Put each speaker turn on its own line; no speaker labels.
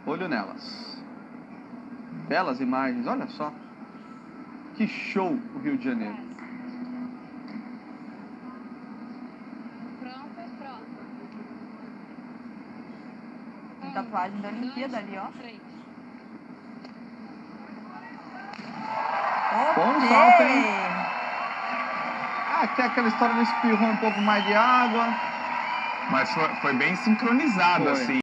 Olho nelas. Belas imagens, olha só. Que show o Rio de Janeiro.
Tem tatuagem da Olimpíada ali, ó.
Bom salto, hein? Até aquela história, ele espirrou um pouco mais de água.
Mas foi bem sincronizado, assim.